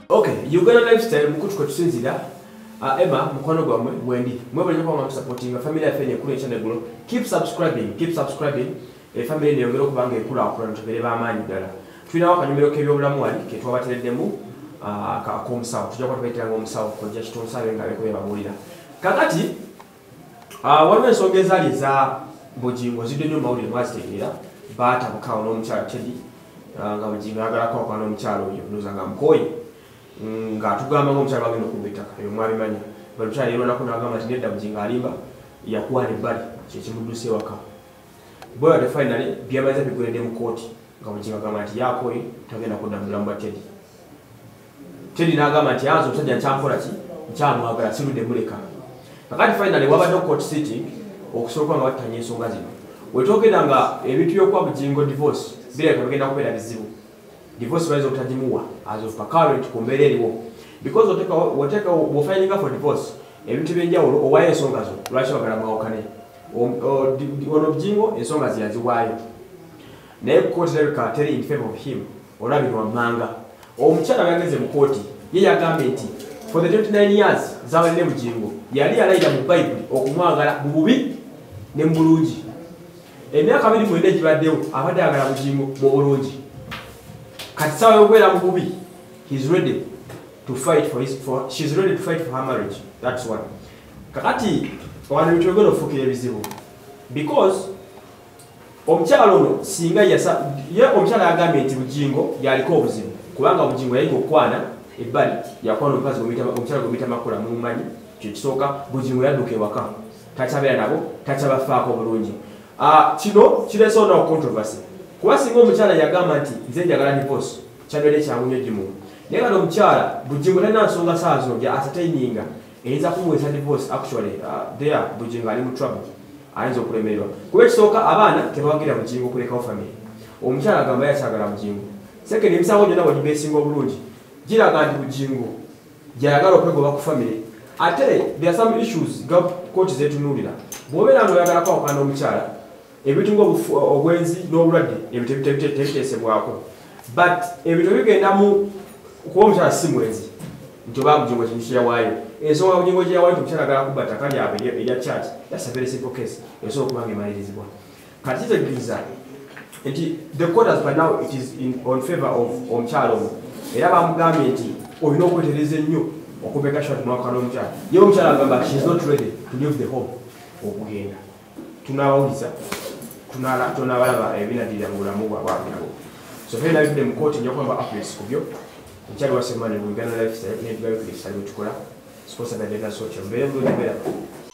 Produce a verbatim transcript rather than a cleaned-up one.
Okay, Uganda lifestyle mukutu kwa tusinzira. Uh, Emma mkono gwa mwe mwendi. Mwe bali kwa supporting a family afenye kule channel gulo. Keep subscribing, keep subscribing. E family ne yongero kubanga ekula akula ntubere ba manyi dala. Twina waka numero kebyo bulamu ali ke twabatereddemu uh, ka akomsawo. Tujja kwa twetanga omusawo ko just tonsabe ngabe ko babulira. Kakati uh, waliwo ensonga ezali za Bujingo zidde nnyo mawulire mwazitegeera baatabukawo n'omukyala Teddy nga Bujingo ayagala kwawuka n'omukyala oyo ndowooza nga Mukoyi nga tugamba ng'omukyala bagenda okubba ettaka ebyo mwabimanya balukyala yeeronako n'agamba nti nedda Bujingo alimba yakuwana ebbali kyekimudduse ewaka bwe ate finally byamaze biguledde mu kooti nga Bujingo agamba nti Yakoyi tagenda kudda mu bulamu bwa Teddy Teddy n'agamba nti yanze omusajja nkyampola ki nkyamwagala sirudde muleka kakati finally wabadde court sitting okusoboka nga batanya ensonga zino wetwogera nga ebintu by'okuwa Bujingo divorce bireka bigenda kubeera bizibu divorce bayinza obutagimuwa as of current ku mbeera eriwo because oteeka bw'ofayininga for divorce ebintu by'enjawulo owaayo ensonga zo lwaki bagala mwawukane ono Bujingo ensonga ze yaziwaayo naye kooti erabika teri in favor of him olabirwa mmanga omukyala bw'yageze mu kooti ye yagambye nti for the twenty-nine years z'abalina Bujingo yali yalayira mu Bayibuli okumwagala mu bubi ne mu bulungi emyaka abiri mwenda egibaddewo abadde ayagala Bujingo mu bulungi kati sawa y'okubeera mu bubi he's ready to fight for his for she's ready to fight for her marriage. That's one. Kakati wano bitwegera ofukira ebizibu because omukyala ono singa yasa ye omukyala yagambye nti Bujingo yaliko obuzibu kubanga Bujingo yayiga okwana ebbali yakwana omukazi omukyala gwe muyita Makula mumanyi kyo kisooka Bujingo yadduka ewaka takyabeera nabo takyabafaako bulungi. Uh, kino kireesewo nawo controversy kuba singa omukyala yagamba nti nze njagala divorce kyadwedde kyangu nnyo gimu naye kati omukyala Bujingo talina nsonga saa zino gya asataininga eyinza kumuweesa divorce actually uh, there Bujingo ali mu trouble ayinza okulemererwa kuba ekisooka abaana tebawagira Bujingo okulekawo family omukyala agamba yakyagala Bujingo sekeni emisango gyonna bwegibeesinga obulungi giraga nti Bujingo gyayagala okwegoba ku family ate there are some issues ga kooti zetunuulira bw'obeera ng'oyagala kwawukana n'omukyala ebintu ng'obwenzi n'obulwadde ebyo tebiteesebwako but ebintu bigenda mu kuba omukyala si mwenzi nti oba Bujingo kintu kyeyawaayo ensonga Bujingo gyeyawaayo nti omukyala agala kubba ttaka lyabwe erya church that's a very simple case esobola okuba ng'emalirizibwa kati kitegeeza nti the court as by now it is in on favor of omukyala ono era bamugambye nti olina okwetereza ennyo okubeka shot mwaka n'omukyala ye omukyala agamba she is not ready to leave the home okugenda tunabawuliza tunabalaba ebinadirira mu bulamu bwabwe nabo so fena bidde mu kooti nja kwamba updates ku byo omukyala wa Semane mu Uganda lifestyle n'ebigayo ku lifestyle bwe tukola sponsor by Data Social mbeera bulungi mbeera